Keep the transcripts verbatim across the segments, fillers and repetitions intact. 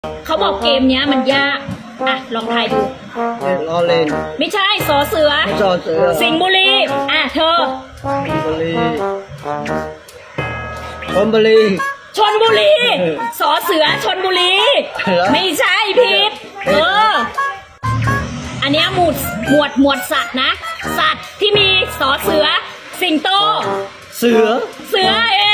เขาบอกเกมเนี้ยมันยากอ่ะลองทายดูล้อเล่นไม่ใช่สอเสือสอเสือสิงห์บุรีอ่ะเธอสิงห์บุรีชลบุรีชลบุรีสอเสือชลบุรีไม่ใช่ผิดเอออันนี้หมวดหมวดหมวดสัตว์นะสัตว์ที่มีสอเสือสิงโตเสือเสือเอ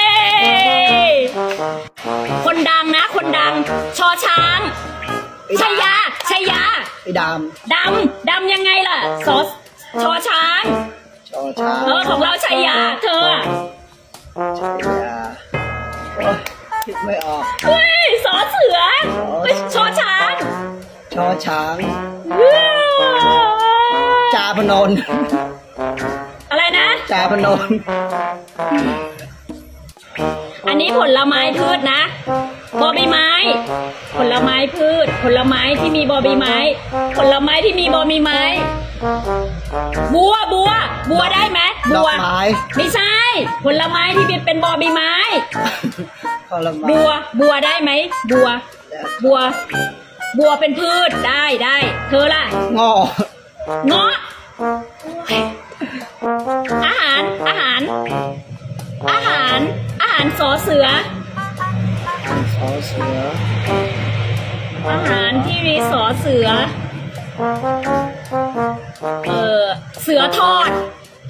คนดังนะคนดังชอช้างชัยยาชัยยาไอ้ดำดำดำยังไงล่ะสอชอช้างชอช้างเออของเราชัยยาเธอชัยยาคิดไม่ออกเฮ้ยสอเสือชอช้างชอช้างจาพนนอะไรนะจาพนนอันนี้ผลไม้พืชนะบอใบไม้ผลไม้พืชผลไม้ที่มีบอใบไม้ผลไม้ที่มีบอใบไม้บัวบัวบัวได้ไหมบัวไม่ใช่ผลไม้ที่เป็นบอใบไม้บัวบัวได้ไหมบัวบัวบัวเป็นพืชได้ได้เธอล่ะงอเงาะอาหารอาหารอาหารอาหารสอเสือสอเสืออาหารที่มีสอเสือเออเสือทอด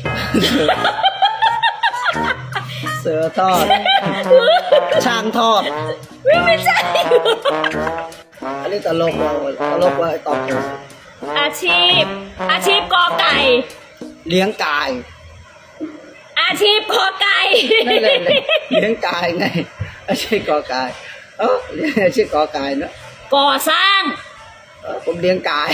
เสือทอดช้างทอดไม่ใช่อันนี้ตลกเราตลกว่าตอบถูกอาชีพอาชีพกอไก่เลี้ยงไก่อาชีพกอไก่นั่นเลยเลี้ยงไก่ไงอาชีพกอไก่เอออาชีพกอไก่เนอะก่อสร้างผมเลี้ยงไก่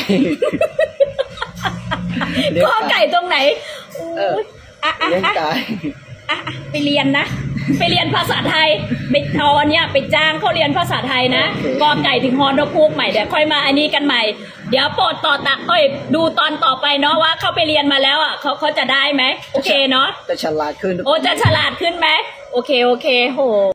กอไก่ตรงไหนเลี้ยงไก่ไปเรียนนะไปเรียนภาษาไทยไปทอเนี่ยไปจ้างเขาเรียนภาษาไทยนะกอไก่ถึงฮอนดพูกใหม่เดี๋ยวค่อยมาอันนี้กันใหม่เดี๋ยวโปรดต่อตักค่อยดูตอนต่อไปเนาะว่าเขาไปเรียนมาแล้วอ่ะเขาเขาจะได้ไหมโอเคเนาะจะฉลาดขึ้นโอ้จะฉลาดขึ้นไหมโอเคโอเคโห